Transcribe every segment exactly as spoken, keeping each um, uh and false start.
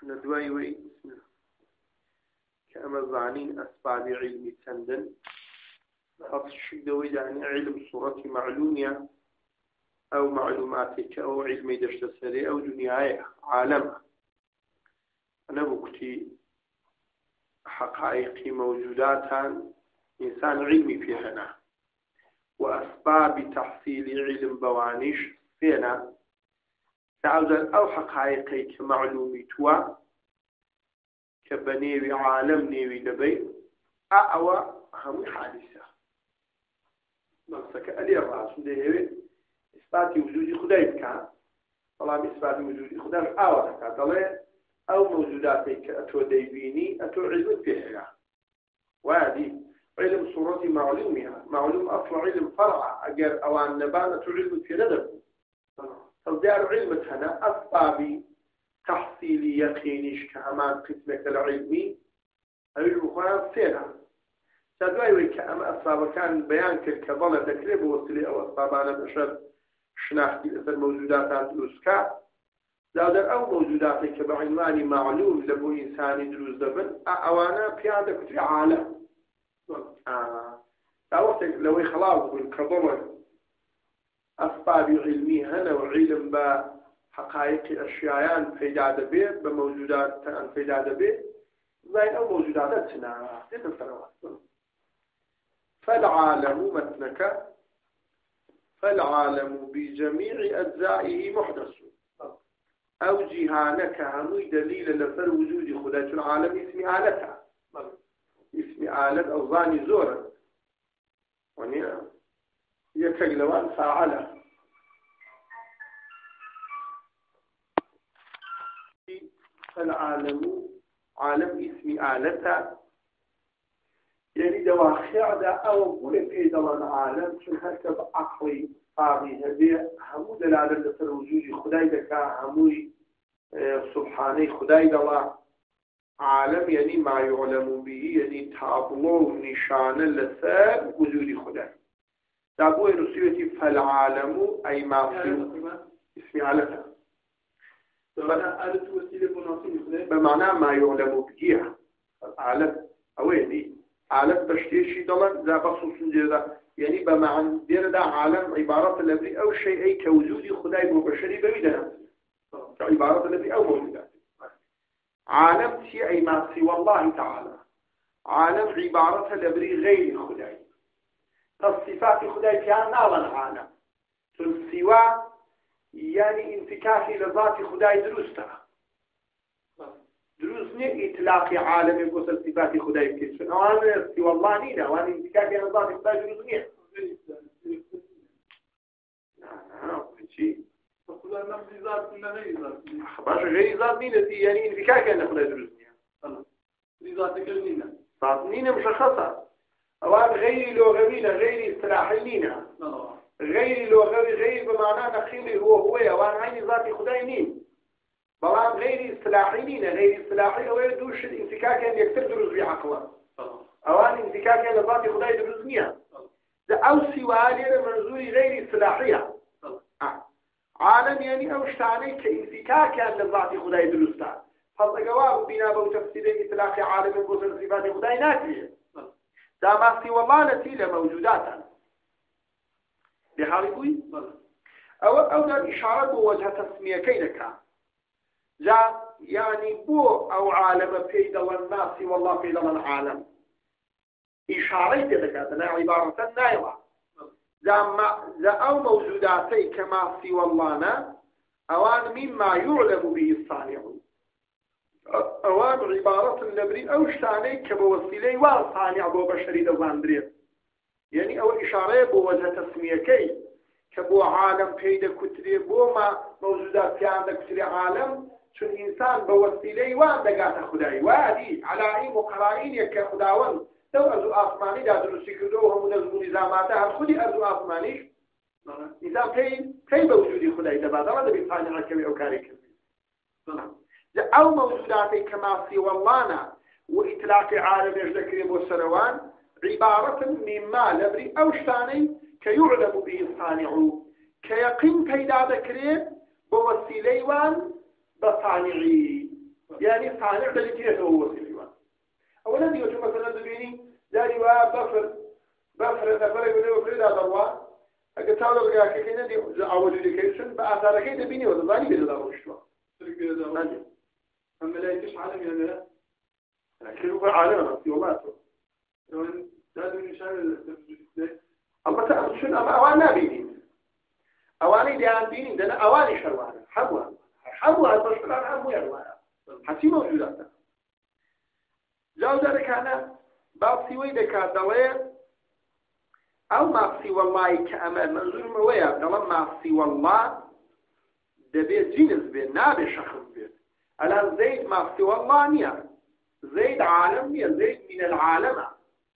ندواي وي كأما الظانين أسباب علمي تندن خاص الشيء دوي يعني علم صورة معلومية أو معلوماتك أو علمي دشت السري أو دنياي عالم أنا بكتي حقائق موجودات إنسان علمي فيها وأسباب تحصيل علم بوانش فينا تعود أو حقائق كمعلومي توا كبنيوي عالم نيوي لبي أعوى هم حادثة نقصك ألي الرأس ده إثبات وجود خداي بك طالما إثبات وجود خداي أعوى كذا أو موجوداتك أتو ديبيني أتو علم فيها وهذه علم صورة معلومها معلوم أصل علم فرع أجر أوان نبان أتو علم في ندب فالدار علمتنا أسباب تحصيل يقينيش كأمان قسمك العلمي أو المخوان سيرا سادواي كأما أسباب كان بيان كالكظلة تكريب وصلي أو أسبابانا بشر شناختي لأسر موجودات الأسكا زادر أو موجوداتك بعنوان معلوم لبو إنسان دروز دبن أوانا بيادة كتري عالم آه لا وقت لو خلاص بالكظلة أسباب علمي هنا وعلم بحقائق أشياء فيدا دبي بموجودات أن فيدا دبي زي أو موجوداتنا فالعالم متنك فالعالم بجميع أجزائه محدث أو جهانك همي دليل لفر وجود خداة العالم اسم آلتها اسم آلت أو ظاني زورا ونيا يكلوان فاعله فالعالم عالم اسم آلته يعني دواخع دا أو قول في دلان عالم شن هكذا عقلي طاغي هذه همو دلالة لسر وجود خداي دكا هموي سبحانه خداي دلا عالم يعني ما يعلم به يعني تابلو نشان لسر وجود خداي دابو نسيتي فالعالم أي ما في اسم آلته بمعنى آلة وسيلة مناصين بمعنى ما يعلم به العالم أويني عالم بشتيشي دلان ذا بخصوص جدا يعني بمعنى دير دا عالم عبارة الذي أو شيء أي كوجود خداي بشري بمدنا عبارة الذي أو موجودات عالم شيء أي ما سوى الله تعالى عالم عبارة الذي غير خداي الصفات خداي فيها نالا عالم سوى يعني انتكاكي لذات خداي درسته دروسني إطلاق عالم يقول صفات خداي كيف أنا سوى الله نينا وأنا انتكاكي لذات خداي درسني نعم شيء فقل نفس ذات كنا غير ذات باش غير ذات نينا يعني انتكاكي أنا خداي درسني ذات كلمينا ذات نينا مشخصة أوان غير لغوينا غير اصطلاحينا غير لغوي غير بمعنى نخيل هو هو وان عين ذات خداي نين بلان غير اصطلاحيين غير اصطلاحي او يدوش الانفكاك ان يكتر دروز بعقله اوان انفكاك ان ذات خداي دروز نيه ده او سوالي منظوري غير اصطلاحيه آه. عالم يعني او شتاني كانفكاك ان ذات خداي دروزتا فالجواب بنا بو تفسير اطلاق عالم بوصف صفات خداي ناتيه ده ما سوى الله نتيجه موجودات بحالي أو أو ده الإشارة بوجه تسمية كيدك جاء يعني بو أو عالم فيدا والناس والله فيدا العالم إشارة كيدك هذا عبارة نايلة جاء ما جاء أو موجوداتي كما سوى الله أوان مما يعلم به الصانع أوان عبارة النبري أو شتاني كبوسيلي والصانع بو بشري دواندريت يعني أو إشارة بوجه تسمية كي كبو عالم فيدا كتري بو ما موجودات في عندك كتري عالم شو الإنسان بوسيلي وان دقات خداي وادي على أي مقرائين يك خداون لو أرزو آسماني دا درسي كدوهم ونزمو نظاماتها الخدي أرزو آسمانيش نظام كي كي بوجودي خداي تبادل هذا بيصانع كبي أو كاري كبي أو موجوداتي كما سوى اللهنا وإطلاق عالم يجدكري بو سروان عبارة مما لبري أو شتاني كيعلم به الصانع كيقين كيدا ذكري بوسيلي وان بصانعي يعني صانع دليل هو وصفه أولا دي وشو مثلا دبيني داري وبفر بفر نفر يقول له فريد هذا الله أجد تعالوا بقى كينا دي أول إديكيشن بأثار كينا دبيني وضعني بيدا روشوا أما لا يتش عالم يعني لا لكن هو عالم نفسي والله يعني لازم نشان أما تأخذ شنو أما أوان نابيني أواني ديان بيني دنا أواني شروانا حبوا حبوا هالبشران حبوا يروانا حسي موجودات جاو ذلك أنا باقي ويدك دليل أو ما سوى الله كأمل منظور مويا دلما ما سوى الله دبي جنس بين نابي شخص بين الآن زيد ما سوى الله نيا زيد عالم نيا زيد من العالم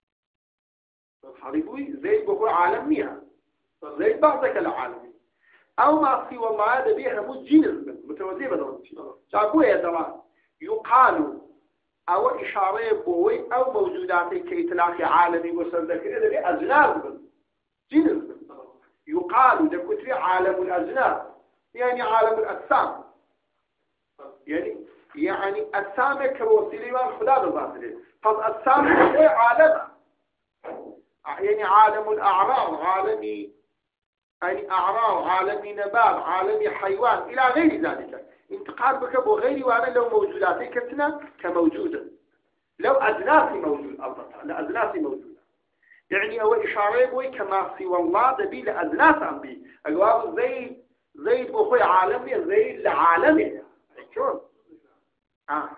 حبيبي زيد بقول عالم نيا زيد بعضك العالم أو ما سوى الله دبي هم جنس متوازي بدون شابوه يا دلال يقال أو إشارة بوي أو موجودات كإطلاق عالمي وسردك إذا بأجناس جنس يقال دكتري عالم الأجناس يعني عالم الأجسام يعني يعني أجسام كوسيلة والخدا بالباطل فالأجسام هي عالم يعني عالم الأعراض عالمي يعني أعراض عالمي نبات عالمي حيوان إلى غير ذلك انتقال بك بغير وانا لو موجوداتي كتنا كموجودة لو أجناسي موجود أبطا لأجناسي موجودة يعني أول إشارة بوي كما سوى الله دبي لأجناس أمبي أقوال زي زي بخوي عالمي زي لعالمي شون آه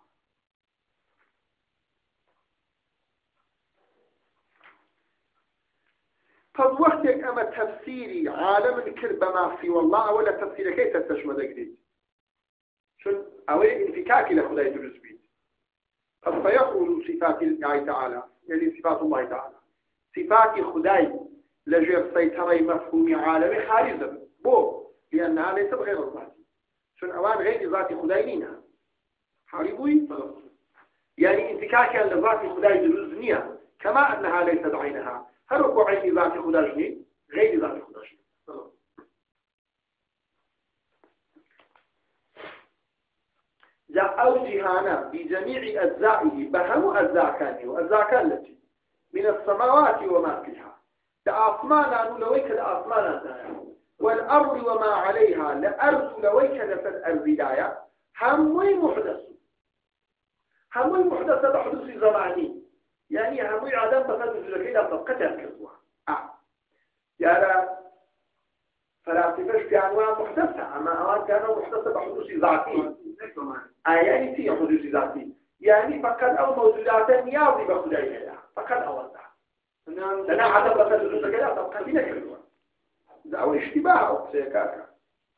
طب وقتك أما تفسيري عالم الكرب ما سوى الله ولا تفسير كيف تشمل جديد شن أوي انفكاك لخداي دروس بيت قد فيخرج صفات الله تعالى يعني صفات الله تعالى صفات خداي لجير سيطرة مفهوم عالمي خارجة بو لأنها ليست غير الذات شن أوان غير ذات خداي لينا حاربوي يعني انفكاكا لذات خداي دروس نية كما أنها ليست عينها هل هو عين ذات خداي غير ذات خداي أو جهانا بجميع أجزائه بهم أجزاكانه وأجزاكان التي من السماوات وما فيها لأصمانا لويك لأصمانا والأرض وما عليها لأرض لويك لفد البداية هموي محدث هموي محدث بحدوث زماني يعني هموي عدم بفد الزلكين أطبقتها الكذوة آه يعني فلاسفة في أنواع محدثة أما أوان كانوا محدثة بحدوث ذاتي يعني في حدوث ذاتي يعني فقط أو موجودات نياضي بخدايها فقط أو ذا لأن عدم بفد الزلكين أطبقتها الكذوة ده أو اشتباه أو سيكاكا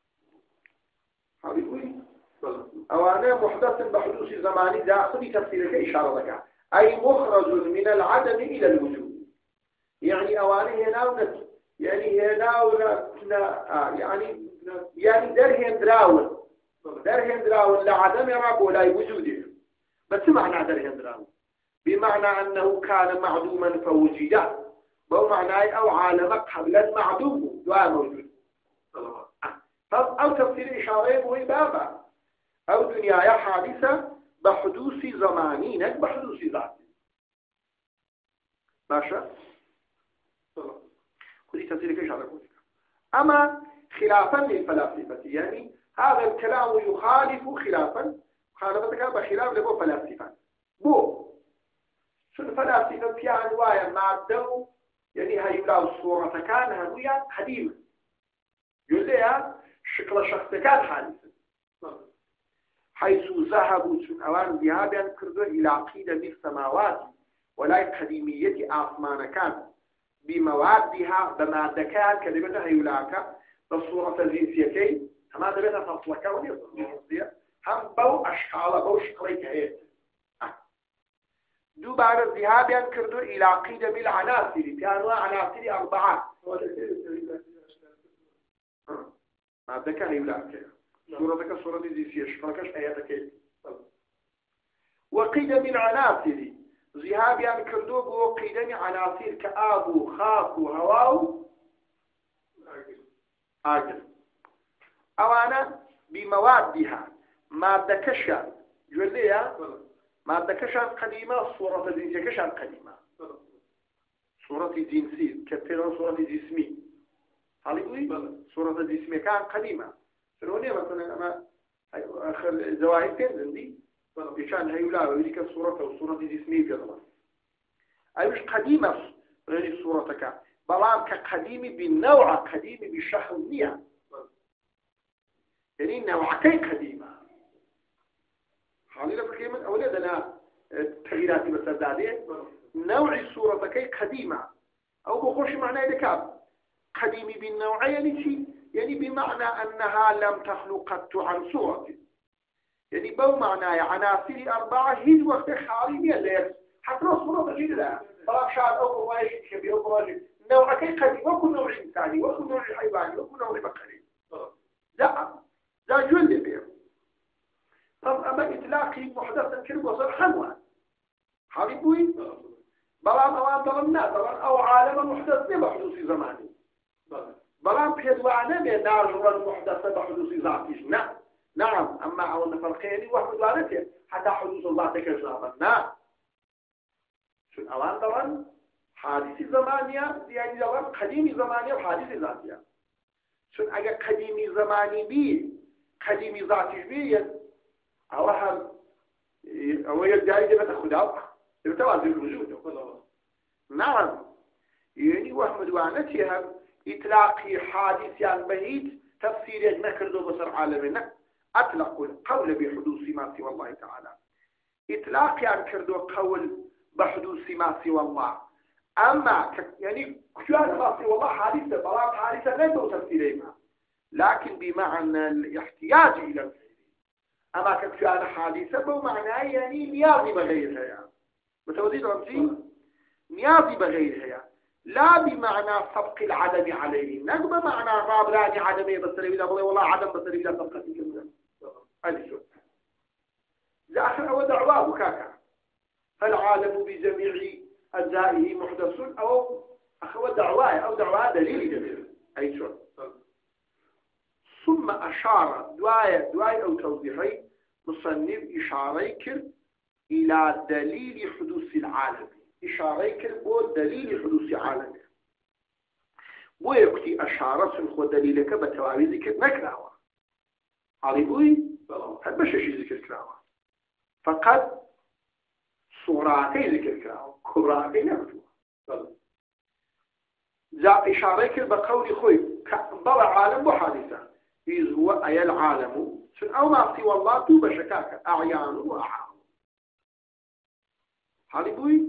حبيبي أوانا محدث بحدوث زماني داخلي تفسيرك إشارة لك أي مخرج من العدم إلى الوجود يعني أوانا هنا يعني هنا ولا يعني يعني درهم دراون درهم دراون لعدم رب ولا وجوده بس معنى درهم دراون بمعنى أنه كان معدوما فوجد وهو معناه أو عالم قبل المعدوم دعاء موجود أو تفسير إشارة وهي بابا أو دنيا حادثة بحدوث زمانينك بحدوث ذاتي ماشي خذي تفسيرك إيش على قولك أما خلافا للفلاسفة يعني هذا الكلام يخالف خلافا مخالفتك بخلاف لبو فلاسفة بو شو الفلاسفة في أنواع مادة يعني هيولا الصورة كان هنويا حديث يقول لها شكل شخص كان حادث حيث ذهبوا من أوان ذهابا كردوا إلى عقيدة بالسماوات ولا قديمية آسمان كان بموادها بمادكان كلمة هيولاك بالصورة الجنسية كما دبتها فصلك ونصير هم بو أشكال بو شكلي كهيت دوباره الذهاب كردوا إلى عقيدة بالعناصر كانوا عناصر أربعة مادكان هيولاك صورتك صورة الجنسية شكلكش آياتك وقيد بالعناصر ذهاب كردوا بوقيد عناصر كآب خاف وهواء آجل أوانا بموادها مادة كشا جوال ليه مادة كشان قديمة صورة جنسية كشان قديمة صورة جنسية كثيرا صورة جسمي هل يقول صورة جسمية كان قديمة شنوني مثلا أنا آخر زواهر تنزل دي كشان هيولا ويلك الصورة والصورة جسمية بيضا أي مش قديمة غير صورتك بلام كقديم بالنوع قديم بالشهر النية يعني نوعتي قديمة حالينا في الكلمة أولا دنا تغييرات بسردادية نوع صورتك قديمة أو بخش معنى ذكاب قديم بالنوع يعني شيء يعني بمعنى أنها لم تخلق قط عن صورة يعني بو معنى عناصر أربعة هي وقت خالي من الليل حتى لو صورة جديدة طلاب شعب أو قواش شبيه أو قواش نوعك قديم وكل نوع إنساني وكل نوع حيواني وكل نوع بقري لا لا جل بيه طب أما إطلاقي محدثا كل وصل حنوان حبيبوي بلام أوان ظلمنا طبعا أو عالم محدث بحدوث زماني بلام بيدوانا بناجرا محدثة بحدوث ذاتي نعم نعم أما أولنا فرقيني وحدوانته حتى حدوث الله تكرزابا نعم شو أوان طبعا حادث زمانية يعني طبعا قديم زمانية وحادث ذاتية شو أجا قديم زماني بي قديم ذاتي بي أو هم أو يدعي دبت خدا يتوازن الوجود نعم يعني وهم دوانتها إطلاق حادث يعني بهيت تفسير نكر بصر عالمنا أطلق القول بحدوث ما سوى الله تعالى إطلاق يعني كردو قول بحدوث ما سوى الله أما يعني كشوان ما سوى الله حادثة بلام حادثة لا يدو تفسيرهما لكن بمعنى الاحتياج إلى الفعل أما كشوان حادثة بمعنى يعني نيازي بغيرها يعني متوزيد رمزي نيازي بغيرها لا بمعنى سبق العدم عليه نقب معنى غابراني عدمي بسري بلا بلا والله عدم بسري بلا سبقة كلمة هذا شو لآخر أو دعواه وكاكا فالعالم بجميع أجزائه محدث أو أخو دعواه أو دعواه دليل جميل أي شو ثم أشار دعاية دعاية أو توضيحي مصنف إشاري كر إلى دليل حدوث العالم إشاري كر بو دليل حدوث العالم ويكتي أشارة سنخو دليلك بتوابي ذكر نكراوة عربوي هل باش شيء ذكر كراوة فقد صوراتي ذكر كراوة كبراتي نكتوة جاء إشاري كر بقول خوي ضل عالم وحادثة إذ هو أي العالم أو ما سوى الله توب شكاك أعيان وأعام عربوي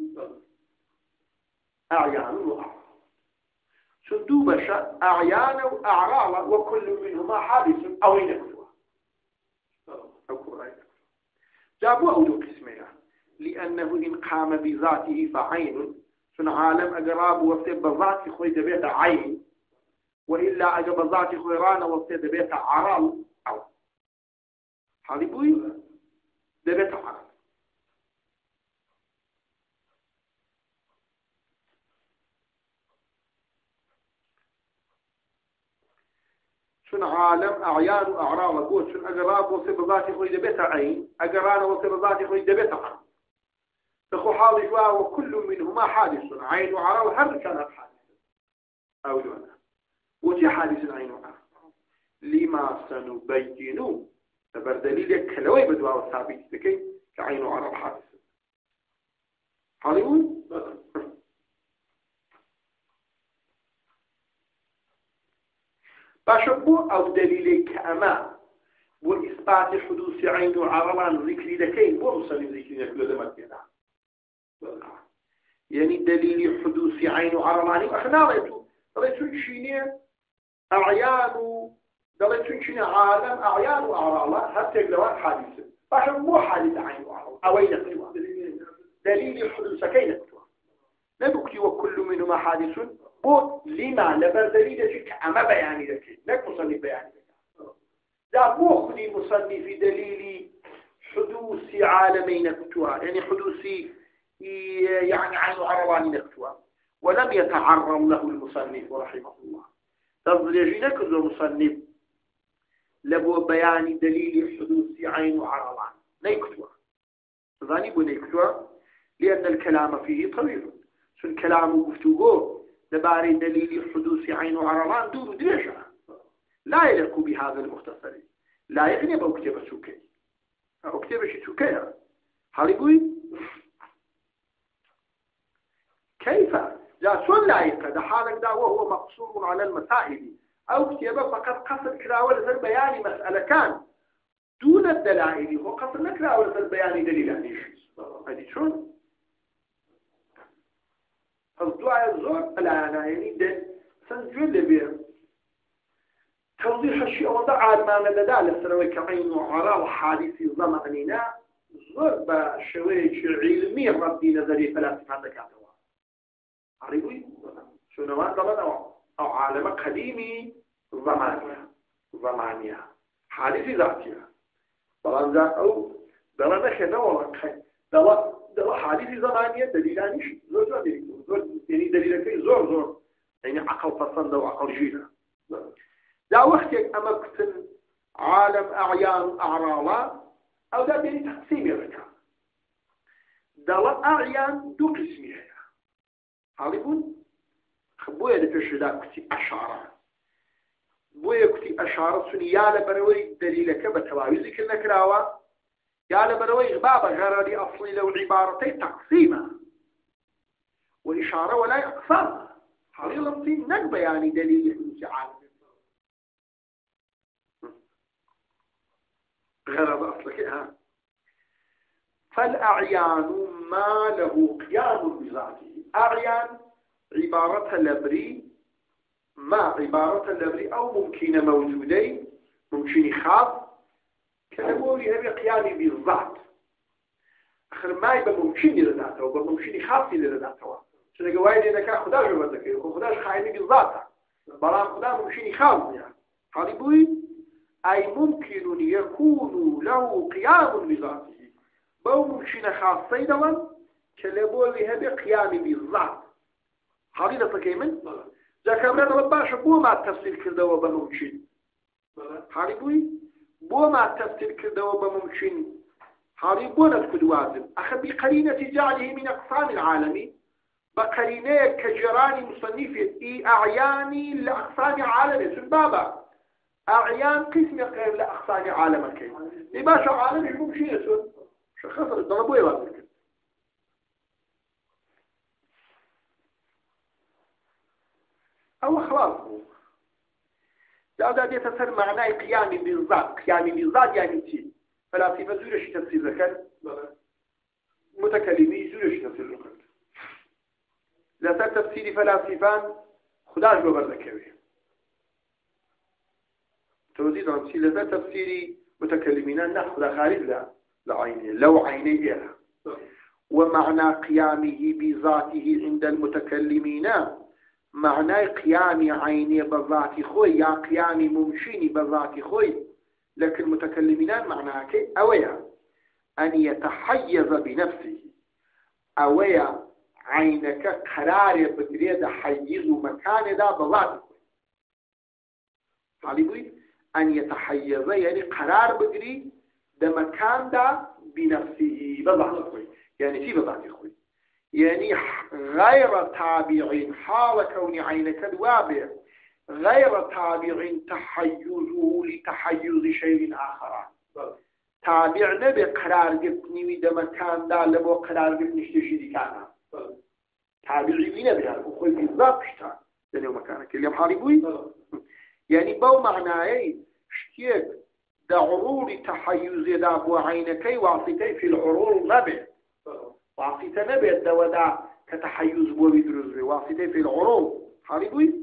أعيان وأعراض شدوب أعيان وأعراض وكل منهما حادث أو ينكتوا أو كورين جابوا أولو قسمها لأنه إن قام بذاته فعين شن عالم أقراب وفيد بذاته خوي دبيت عين وإلا أقرب ذاته خويران وفيد دبيت عراض أو حالبوي دبيت عراض شن عالم أعيان وأعراض قوت شن أقراب وصفات خوي دبيت عين أقران وصفات خوي دبيت عين تخو حاضر جوا وكل منهما حادث عين وعراض هر كانت حادثة أو لنا وتي حادث عين وعراض لما سنبينه تبر دليل كلوي بدوا والثابت لكي كعين وعراض حادثة حاليون باشبو أو دليل كأما وإثبات حدوث عين وعرضان ذكري لكين بوصل ذكري لكي لدمت بنا يعني دليل حدوث عين وعرضان وأخنا رأيتو رأيتو شيني أعيان رأيتو شيني عالم أعيان وأعراضان حتى يقلوان حادثة باشبو حادث عين وعرضان أوين نقلوا دليل حدوث كين نقلوا نبكي وكل منهما حادث بو لما لبر دليل شك أما بياني لك لك مصنف بياني لك لا مو خذي مصنف دليل حدوث عالمين نكتوها يعني حدوث يعني عين عرضان نكتوها ولم يتعرض له المصنف رحمه الله تفضل يجينك المصنف لبو بيان دليل حدوث عين عرضان نيكتوى ظاني بو نيكتوى لأن الكلام فيه طويل سن كلام قفتوه دباري دليل حدوث عين وعرضان دور دريشة لا يليق بهذا المختصر لا يعني بأكتب سوكي أكتب شي سوكي هاريبوي كيف لا سن لايق ده حالك ده وهو مقصور على المسائل أو كتب فقط قصد كراولة البيان مسألة كان دون الدلائل هو قصد كراولة البيان دليل يعني هذه شون الدعاء الزور الآن يعني ده سنجل بيه توضيح الشيء وضع المعنى لدى لسنوي كعين وعراء وحادث زماننا زور بشوية علمي ردي نظري فلاسفة دكاتوا عربي شنوات ضمن أو عالم قديمي زمانية زمانية حادث ذاتية طبعا ذا أو درنا خنا ولا دوا دوا حادث زمانية دليلانش زور زور دليل زور يعني دليل كي زور زور يعني عقل فصل وعقل جينا دا وقتك أما كتن عالم أعيان أعراضا أو دا بيني تقسيم يركا دا أعيان دو قسمي عارفون خبويا دفش دا كتي أشارة بويا كتي أشارة سني يالا بروي دليلك بتواويزي كنا كراوا يالا بروي غبابة غراري أصلي لو عبارتي تقسيمة وإشارة ولا أقسام حالي لمتي نقبة يعني دليل حدوث عالم غرض أصلك ها فالأعيان ما له قيام بذاته أعيان عبارة اللبري ما عبارة اللبري أو ممكن موجودين ممكن خاص كلمولي هذا قيام بالذات آخر ما يبقى ممكن لذاته وبقى ممكن خاص لذاته شنو قواعد إنك خداش بذكر وخداش خايم بالذات برا خدا ممكن خاص يعني حالبوي أي ممكن يكون له قيام بذاته بو ممكن خاصي دوان كلمولي هذا قيام بالذات حالينا تكيمن ذا كامرنا رباش بو ما التفسير كردوا بممكن حالبوي بو ما التفسير كردوا بممكن حالبونا تكدوازم أخذ بقرينة جعله من أقسام العالم بقرينة كجران مصنفة إي أعياني لأقسام عالم سبابا أعيان قسم غير لأقسام عالم كي لباشا عالم يكون شيء يسون شخص الضربوا يوازك أو خلاص هذا يتسر معناه قيام بالذات قيام بالذات يعني تي فلاسفة زورش تفسير ذكر متكلمي زورش تفسير ذكر لا سر تفسير فلاسفان خداش ببر ذكره توزيد عن سيلة لا تفسير متكلمين نأخذ خارج لا لعينه لو عينيه ومعنى قيامه بذاته عند المتكلمين معنى قيام عيني بذات خوي يا قيام ممشيني بذات خوي لكن المتكلمين معناها كي أويا أن يتحيز بنفسه أويا عينك قرار بقريد حيز مكان دا بذات خوي حالي أن يتحيز يعني قرار بقري دا مكان دا بنفسه بذات خوي يعني في بذات خوي يعني غير تابع حال كون عينك دوابع غير تابع تحيزه لتحيز شيء آخر تابع نبي قرار قبني ودا مكان دا لبو قرار قبني شتشي دي كانا تابعي بينا بها وخوي بالضبط شتا لنيو مكانك اللي محالي بوي يعني بو معناه شتيك دا عرور تحيز دا بو عينكي وعصيتي في العرور نبي وعصيته نبي الدودا كتحيز بو بيدرز وعصيته في العروض حاربوي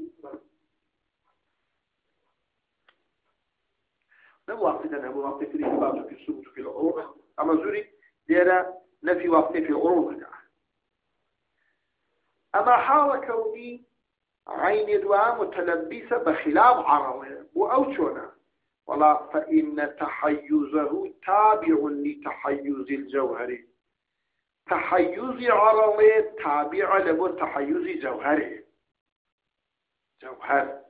نبو وعصيته نبو وعصيته في الإثبات في السبوت في العروض أما زوري دينا نفي وعصيته في العروض أما حال كوني عين دواء متلبسة بخلاف عرضه وأوشونا ولا فإن تحيزه تابع لتحيز الجوهري تحيز عرضي تابع لبو تحيز جوهري جوهر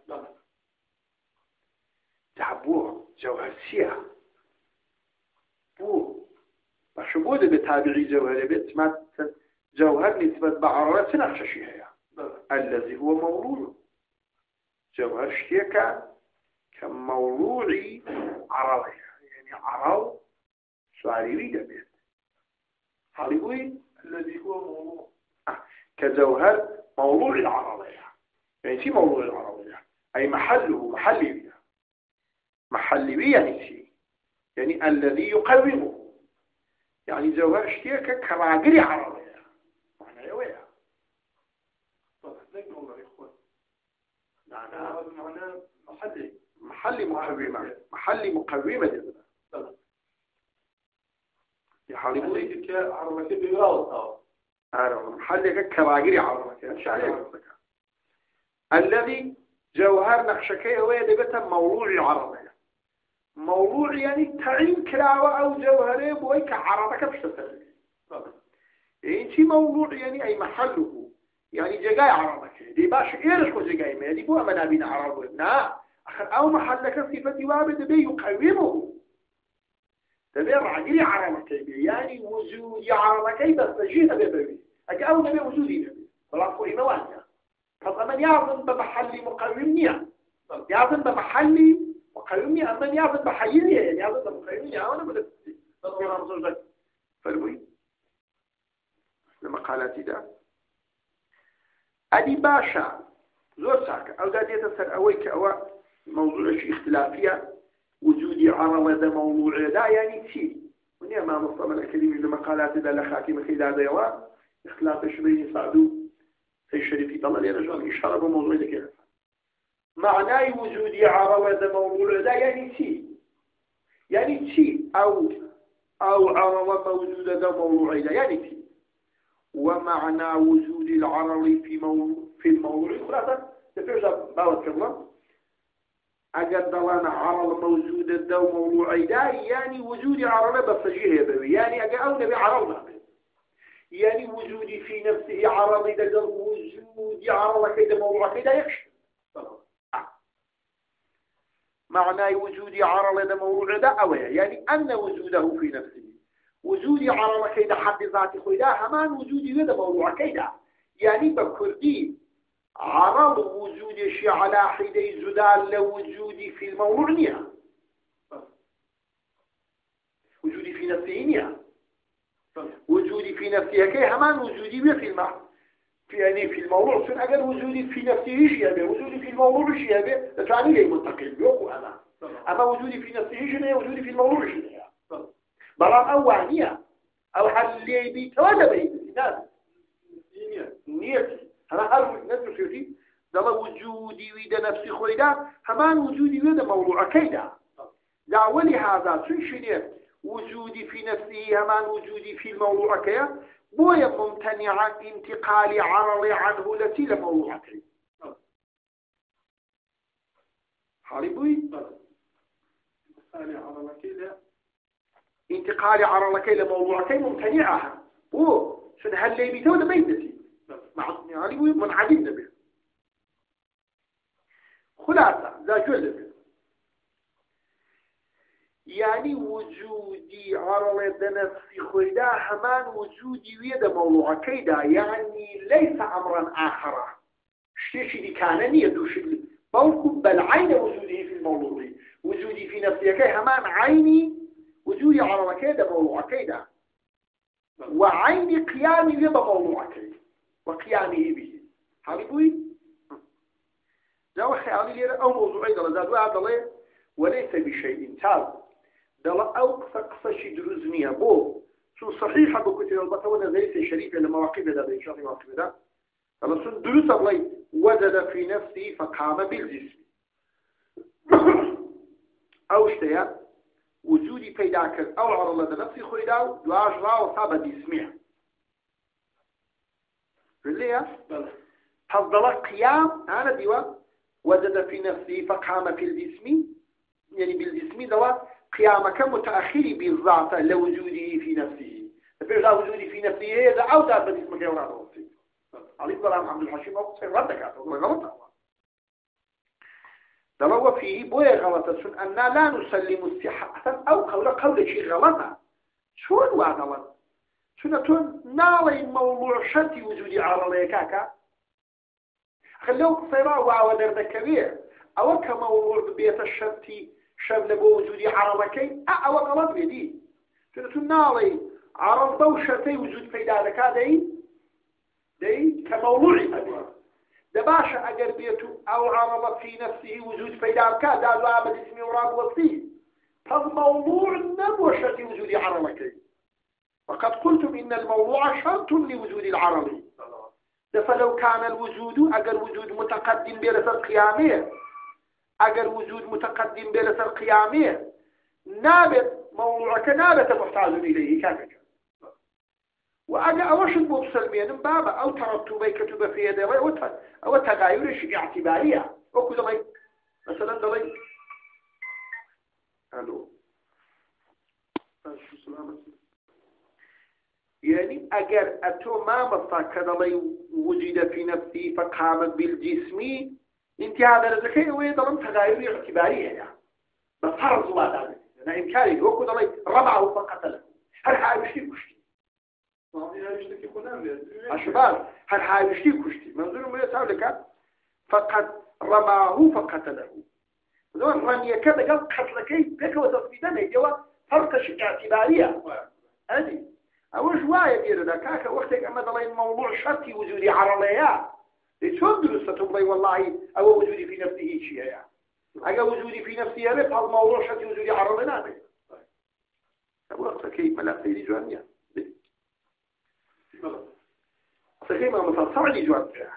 جابوه جوهر سيا بو شبود بتابعي جوهر بيت ما جوهر نسبة بعرض نفس الشيء هي الذي هو موضوع جوهر شيكا كموضوعي عرضي يعني عرض سعري بيت هاليوي الذي هو موضوع آه. كجوهر موضوع العرضية يعني شي موضوع العرضية أي محله محلي بيه محلي بيه يعني شي يعني الذي يقومه يعني جوهر شتيكا كراجري عربية معنى يويا طيب نقول يا إخوان معنى هذا معناه محلي محلي مقومة محلي مقومة جدا يا حالي محلي كعربية بيراوط أنا محلي كراجري عربية إن شاء الله الذي جوهر نقشكي هو يدبته موضوع العربية موضوع يعني تعين كلاوة أو جوهري بوي كعربك بشتسل إيه شي موضوع يعني أي محله يعني جاي عربك دي باش إيرش كو جاي ما دي بو أمنا بين عرب نا أخر أو محلك صفة وابد بي يقومه تبي رعجلي عربك يعني وجود عربك بس جينا ببوي أجي أو نبي وجودي نبي بلافو إيه موانيا فمن يعظم بمحل مقومني يعظم بمحلي مقيمني أما يعظم بحييني يعني يعظم بمقيمني أنا بدأت تطبير رمضان ذلك فالوي لمقالاتي ده أدي باشا زور ساكا أو دادية تسر أويك أو موضوع شيء اختلافية وجودي عرض هذا موضوع ده يعني شيء ونيا ما مصطمى الكلمة لمقالاتي ده لخاتي مخيدا ديوان اختلاف شبيه صعدو في الشريفي طلع لي رجل إشارة بموضوع ده كده معنى وجود عرض موضوع ده يعني شيء يعني شيء أو أو عرض موجود ده موضوع ده يعني شيء ومعنى وجود العرض في موضوع في الموضوع خلاصة تفرج باوت كلام أجد لنا عرض موجود ده وموضوع ده يعني وجود عرض بس جيه بوي يعني أجد أو نبي عرض يعني وجودي في نفسه عرض ده وجود عرض كده موضوع كده يكشف معنى وجود عرض هذا موضوع ده أوه يعني أن وجوده في نفسه وجود عرض كيدا حد ذاته خويدا همان وجودي هذا موضوع كيدا يعني بكردي عرض وجود شيء على حيدي زدال لوجودي في الموضوع نيا وجودي في نفسه نيا وجودي في نفسه كي همان وجودي في المعنى في يعني في الموضوع سن أجل وجودي في نفسه شيء به وجودي في الموضوع شيء به تعني لي منتقل يوقو أنا أما وجودي في نفسه شيء وجودي في الموضوع شيء بلام أوانية أو حل لي بيتواجه بي نيتي أنا أعرف نفسي سيوتي ده وجودي ويدا نفسي خويدا همان وجودي ويدا موضوع كيدا لا ولهذا سنشني وجودي في نفسه همان وجودي في الموضوع كيدا بويا ممتنع انتقال عرض عنه التي لموضوع كيدا حالي بوي انتقال عرض كيدا انتقال عرض كيدا لموضوع كيدا ممتنعها هو شن هاللي بيتودا بيتتي معطني علي بوي منعدم به خلاصة ذا جزء يعني وجودي عرض نفسي خويدا همان وجودي ويدا موضوع كيدا يعني ليس أمرا آخر شيء شيء كان يدوش بلكم بل عين وجودي في الموضوع وجودي في نفسي كي همان عيني وجودي عرض كيدا موضوع كيدا وعين قيامي ويدا موضوع كيدا وقيامه به حبيبي ذا خيالي لي أو موضوعي دل زاد وعد الله وليس بشيء تال دل أو قصة شيء دروزنية بو شو صحيحة بكتير البطوة زي شريفة لمواقف هذا إن شاء الله مواقف هذا دل سن دروس الله وجد في نفسه فقام بالجسم أو اشتيا وجودي بيداك أو عرض لدى نفسي خويداو دواج لا وصاب جسمه ليه؟ فضل قيام أنا ديوان وجد في نفسه فقام في الجسم يعني بالجسم دوا قيامك متأخر بالذات لوجوده في نفسه فإذا لا وجودي في نفسه إذا أو ذات بجسمك يورا نفسه عليه السلام عبد الحشيم أو سير ردك أقول غلط دلوا فيه بوية غلطة سن أننا لا نسلم الصحة أو قول قول شيء غلطة شون وادەڵن چونە تۆ ناڵی مەوضوع شەرتی وجودی عارەڵەیەکاکە لەو قسەی ڕاواوە دەردەکەوێ ئەوە کە مەوضوع ببێتە شەرتی شەر لە بۆ وجودی عارەڵەکەی ئەوە غەڵەت بێدی چونە تو ناڵی عارەڵ بەو شەرتەی وجود پەیدا دەکا دەی دەی کە مەوضوعی هەبێ دەباشە ئەگەر بێت و ئەو عارەڵە فی نەفسیهی وجود پەیدا بکات دادوایە بە جسمی و ڕابوەستی پس موضوع نبوة شرط وجود عرضك وقد قلتم إن الموضوع شرط لوجود العرض فلو كان الوجود أجر وجود متقدم بلس القيامية أجر وجود متقدم بلس القيامية نابت موضوعك نابت محتاج إليه كذلك وأجا أوشد بسلمين بابا أو ترتبي كتب في يدي أو تغاير اعتبارية أو كذا مثلا دلي الو يعني أجر أتو ما مصاكد لي وجد في نفسي فقامت بالجسم انت هذا الذكي ويضرم تغاير اعتبارية يعني بس فرض ما ذلك أنا إمكاني وكذا لي رمعه فقتله هل حايشتي كشتي أشبال هل حايشتي كشتي منظور ما يسأل لك فقد رماه فقتله زمان رمية كذا قال قتلكي بك وتصفيدنا جوا فرقش اعتبارية هذه أول شوية دير ذا كاكا وقتك أما ضلين موضوع شرطي وجودي عرضيات شلون درست تبلي والله أو وجودي في نفسه شيء يعني أجا وجودي في نفسي يرف هذا الموضوع شرطي وجودي عرضنا به وقتك كيف ملا سيدي جوانيا سخي ما مثلا صعدي جوانيا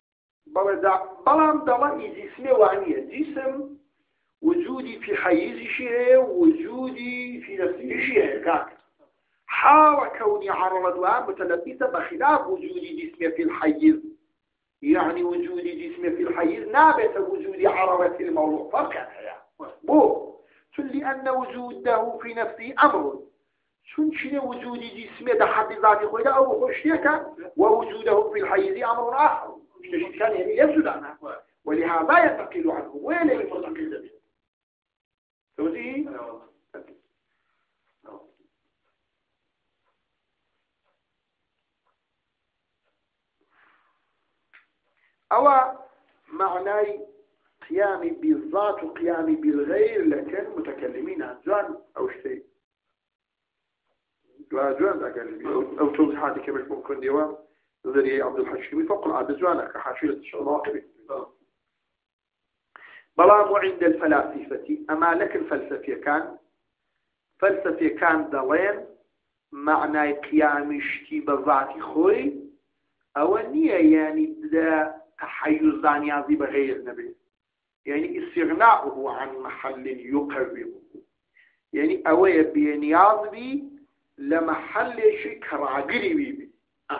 بلام ضلين جسمي وانية جسم وجودي في حيز شيء وجودي في نفسه شيء كاك حال كوني عرض متلبسة بخلاف وجودي جسمي في الحيز يعني وجودي جسمي في الحيز نابت وجودي عرض في الموضوع فرقا يعني بو لأن وجوده في نفسه أمر شون شنو وجودي جسمي ده حد ذاتي خويدا أو خشيك ووجوده في الحيز أمر آخر كان يعني يسجد عنه ولهذا ينتقل عنه ولا ينتقل به توزيه أو معناي قيامي بالذات وقيامي بالغير لكن متكلمين عن جوان أو شيء جوان ذاك أو توضيحاتي كما ممكن ديوان ذري عبد الحشيمي فقل عبد جوانك حاشية الشواقب بلام عند الفلاسفة أما لك الفلسفة كان فلسفة كان دلين معناي قيامي شتي بذاتي خوي أو نية يعني دا تحيز دانيازي بغير نبي يعني استغناؤه عن محل يقربه يعني أوي بينياز بي لمحل شيء كراجري بي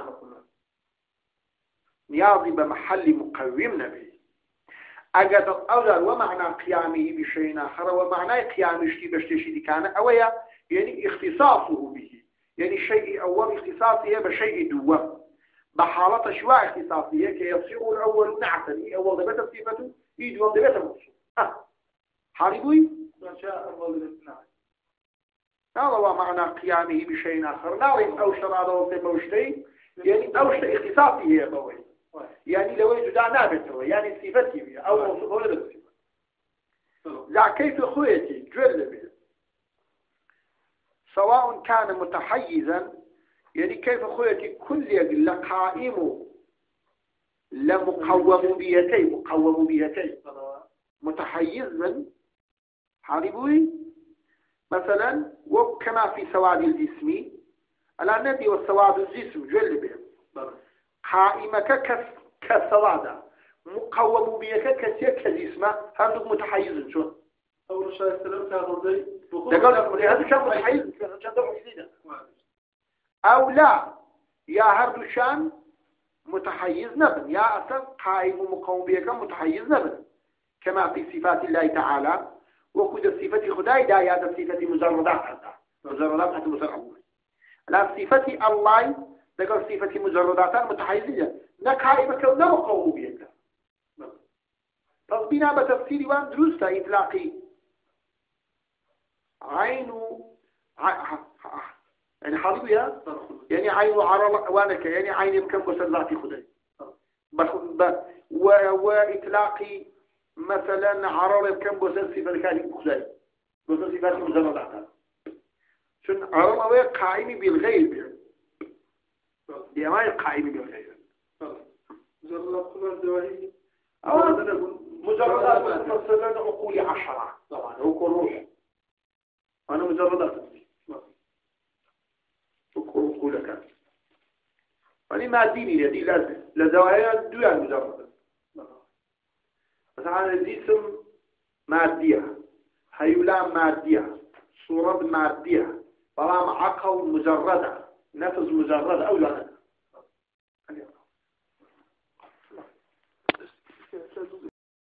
نيازي بمحل مقوم نبي أجد الأول ومعنى قيامه بشيء آخر ومعنى قيام شيء بشيء كان أوي يعني اختصاصه به يعني شيء أول اختصاصه بشيء دوام بحالة شواء اختصاصية كي يصير الأول نعتا أول ضبط صفته يجوان ضبط المقصود ها حاربوي ما شاء الله للإثناء هذا هو معنى قيامه بشيء آخر نعرف أو شرع ضبط موشتي يعني أو شيء اختصاصي هي بوي يعني لو يجد نابته يعني صفتي أو موصوف ولا بالصفة لا كيف خويتي جل به سواء كان متحيزا يعني كيف خويتي كل يقل قائم لمقوم بيتي مقوم بيتي متحيزا حاربوي مثلا وكما في سواد الجسم الآن ندي والسواد الجسم جل به قائمك كسواد مقوم بيك كسيك كجسمه هذا متحيز شو أول شيء السلام كان رضي هذا كان متحيز كان ده حسينه أو لا يا هردوشان متحيز نبن يا أصلا قائم ومقوم بيك متحيز نبن كما في صفات الله تعالى وكود صفة خداي دا يا صفة مجردات مجردات حتى مجردات لا صفة الله تقول صفة مجردات متحيزية نقائمك ونمقوم بيك تصبينا بتفسير وان دروسة إطلاقي عين يعني حاضر يا يعني عين عرض وانك يعني عين بكم بسلاتي خدي بخ وإطلاقي مثلا عرض بكم بسل صفات كاتي خدي بسل صفات مجردات شن عرض هو قائم بالغير يعني ما قائم بالغير مجرد كل الدواهي أو مجردات مثلا عقول عشرة طبعا هو كل روح أنا مجردات عقولك يعني ما ديني يدي لازم لزوايا دوان مجرد مثلا الجسم مادية هيولا مادية صورة مادية طالما عقل مجردة نفس مجردة أو لا